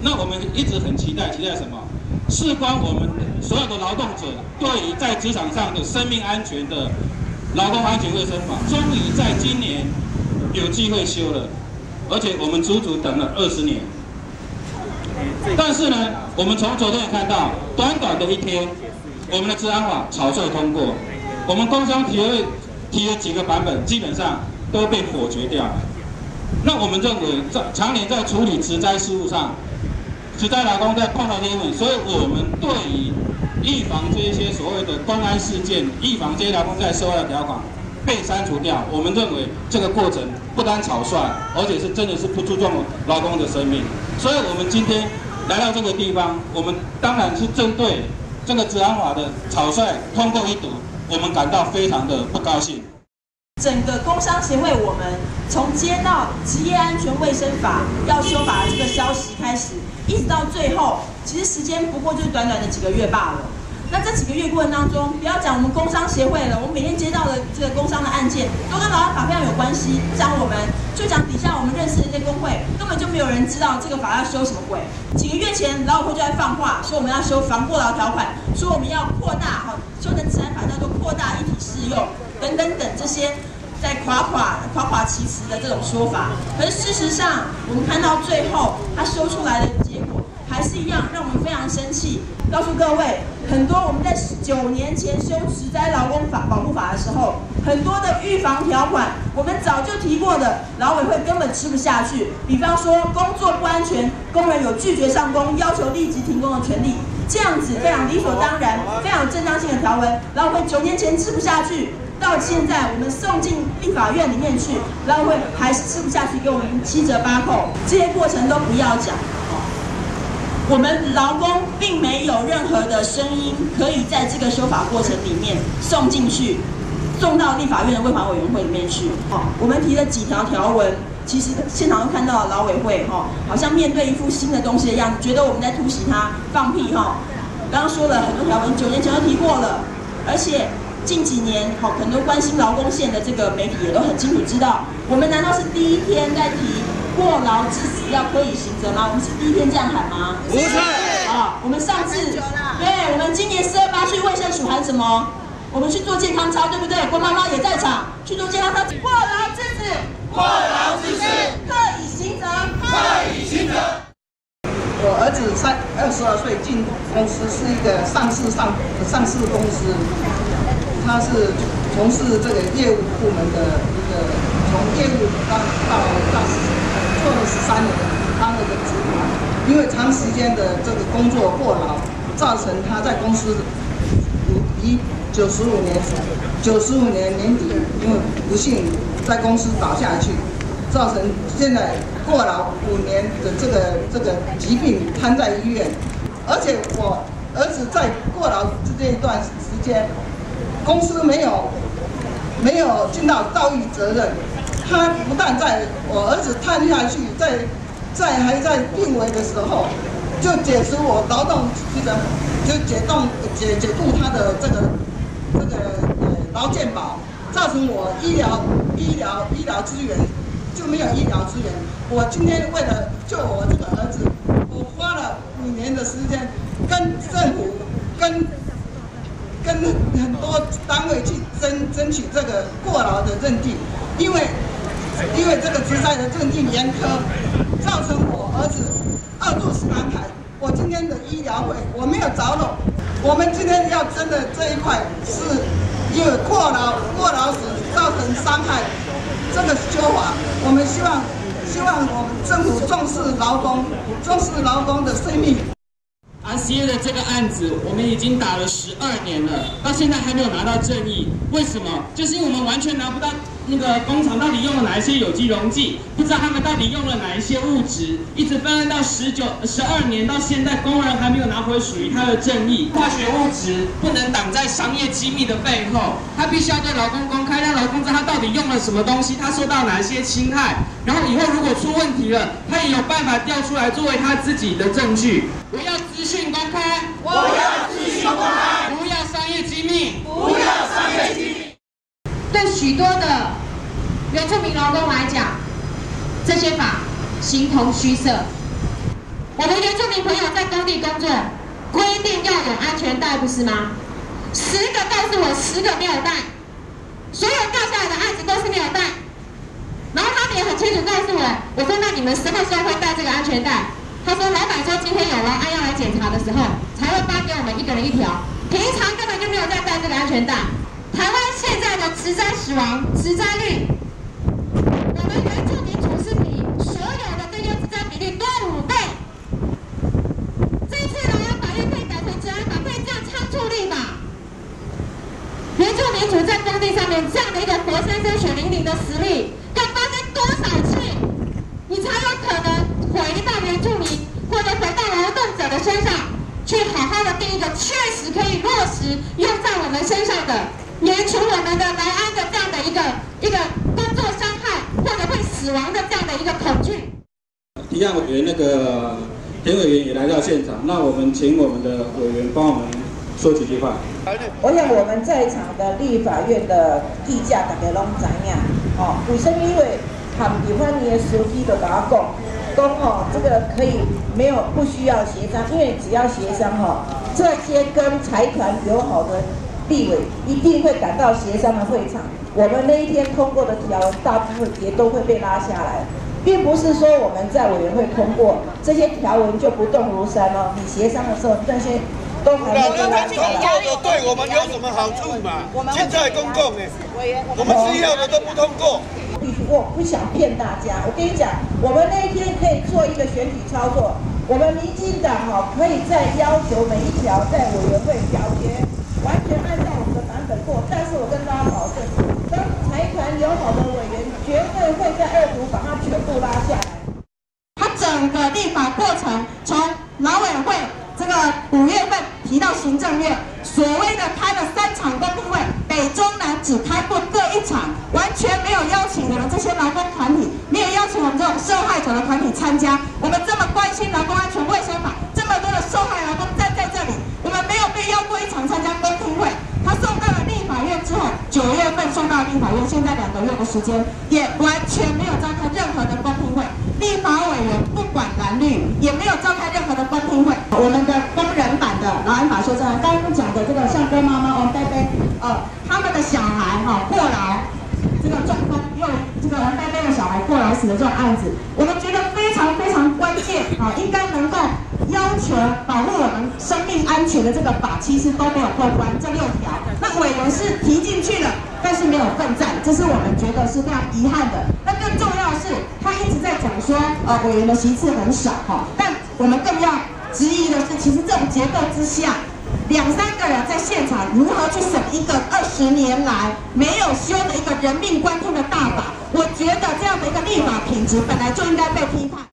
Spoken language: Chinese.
那我们一直很期待什么？事关我们所有的劳动者对于在职场上的生命安全的劳动安全卫生法，终于在今年有机会修了，而且我们足足等了20年。但是呢，我们从昨天也看到，短短的一天，我们的治安法草率通过，我们工商提了几个版本，基本上都被否决掉了。那我们认为，常年在处理职灾事务上，职灾劳工在碰到这些问题，所以我们对于预防这些所谓的公安事件，预防这些劳工在受害的条款被删除掉，我们认为这个过程不单草率，而且是真的是不注重劳工的生命。所以我们今天来到这个地方，我们当然是针对这个治安法的草率通过一读，我们感到非常的不高兴。 整个工商协会，我们从接到职业安全卫生法要修法的这个消息开始，一直到最后，其实时间不过就是短短的几个月罢了。那这几个月过程当中，不要讲我们工商协会了，我们每天接到的这个工商的案件，都跟劳安法非常有关系。不讲我们，就讲底下我们认识的这些工会，根本就没有人知道这个法要修什么鬼。几个月前，劳委会就在放话，说我们要修防过劳条款，说我们要扩大修成治安法叫做扩大一体适用，等等等这些。在夸夸其词的这种说法，可是事实上，我们看到最后他修出来的结果还是一样，让我们非常生气。告诉各位，很多我们在9年前修职灾劳工法保护法的时候，很多的预防条款，我们早就提过的，劳委会根本吃不下去。比方说，工作不安全，工人有拒绝上工、要求立即停工的权利，这样子非常理所当然、非常有正当性的条文，劳委会9年前吃不下去。到现在，我们送进立法院里面去，劳委会还是吃不下去，给我们7折8扣，这些过程都不要讲。我们劳工并没有任何的声音可以在这个修法过程里面送进去，送到立法院的卫环委员会里面去。我们提了几条条文，其实现场都看到劳委会好像面对一副新的东西的样子，觉得我们在突袭他放屁刚刚说了很多条文，9年前都提过了，而且。近几年，很多关心劳工线的这个媒体也都很清楚知道，我们难道是第一天在提过劳致死要科以刑责吗？我们是第一天这样喊吗？ 不是。 我们上次，对，我们今年428去卫生署喊什么？我们去做健康操，对不对？郭妈妈也在场，去做健康操，过劳致死， 过劳致死， 科以刑责， 科以刑责。 我儿子22岁进公司，是一个上市公司。他是从事这个业务部门的一个，从业务到做了13年，当了个主管。因为长时间的这个工作过劳，造成他在公司于95年年底，因为不幸在公司倒下去，造成现在过劳5年的这个疾病瘫在医院。而且我儿子在过劳这一段时间。公司没有尽到道义责任，他不但在我儿子瘫下去，还在病危的时候，就解除我劳动基本，就解雇他的这个劳健保，造成我医疗资源就没有医疗资源。我今天为了救我这个儿子，我花了5年的时间，跟政府跟很多单位去争取这个过劳的认定，因为这个职灾的认定严苛，造成我儿子2度伤害。我今天的医疗费我没有着落。我们今天要争的这一块，是因为过劳死造成伤害，这个修法，我们希望我们政府重视劳工的生命。 RCA 的这个案子，我们已经打了12年了，到现在还没有拿到正义。为什么？就是因为我们完全拿不到那个工厂到底用了哪一些有机溶剂，不知道他们到底用了哪一些物质，一直翻案到12年，到现在工人还没有拿回属于他的正义。化学物质不能挡在商业机密的背后，他必须要对劳工公开，让劳工知道他到底用了什么东西，他受到哪些侵害，然后以后如果出问题了，他也有办法调出来作为他自己的证据。我要资讯公开， 我要资讯公开， 不要商业机密， 不要商业机密。 对许多的原住民劳工来讲，这些法形同虚设。 我们原住民朋友在工地工作，规定要有安全带，不是吗？10个告诉我10个没有带，所有掉下来的案子都是没有带。然后他们也很清楚告诉我，我说那你们什么时候会带这个安全带？他说老板说今天有了，要来检查的时候才会发给我们1个人1条，平常根本就没有在带这个安全带。台湾现在的职灾死亡、职灾率，我们原住民处是比所有的这些职灾比率多5倍。这一次劳安法院可以改成治安法，可以这样仓促立法。原住民族在工地上面这样的一个活生生血淋淋的实例，要发生多少次，你才有可能回到原住民或者回到劳动者的身上，去好好的定一个确实可以落实用在我们身上的，免除我们的劳安的这样的一个工作伤害或者会死亡的这样的一个恐惧。 提案委员田委员也来到现场，那我们请我们的委员帮我们说几句话。 我想我们在场的立法院的议价大家拢知影，为什么？因为含立法院的书记就跟我讲这个可以不需要协商，因为只要协商这些跟财团友好的立委一定会赶到协商的会场。我们那一天通过的条文大部分也都会被拉下来，并不是说我们在委员会通过这些条文就不动如山哦。你协商的时候那些都还会被拉下来。 通过的对我们有什么好处嘛？现在公共我们需要的都不通过。 我不想骗大家，我跟你讲，我们那一天可以做一个选举操作，我们民进党可以再要求每一条在委员会表决，完全按照我们的版本过。但是我跟大家保证，当财团友好的委员绝对会在2读把它全部拉下来。 它整个立法过程从劳委会这个5月份提到行政院，所谓的开了3场公听会，北中南只开过各1场，完全没有邀请我们这些劳工团体，没有邀请我们这种受害者的团体参加。我们这么关心劳工安全卫生法，这么多的受害劳工站在这里，我们没有被邀过1场参加公听会。他送到了立法院之后，9月份送到立法院，现在2个月的时间，也完全没有召开任何的公听会。立法委员不管蓝绿，也没有召开任何的公听会。我们的工人版的劳安法修正案，刚刚讲的这个像郭妈妈、王贝贝，他们的小孩过劳，这个中风，又这个王贝贝的小孩过劳死的这种案子，我们觉得非常非常关键应该能够要求保护我们生命安全的这个法，其实都没有过关，这6条，那委员是提进去了，但是没有奋战，这是我们觉得是非常遗憾的。那更重要的是，他一直在讲说，委员的席次很少但我们更要质疑的是，其实这种结构之下，2、3个人在现场如何去审一个20年来没有修的一个人命关天的大法？我觉得这样的一个立法品质本来就应该被批判。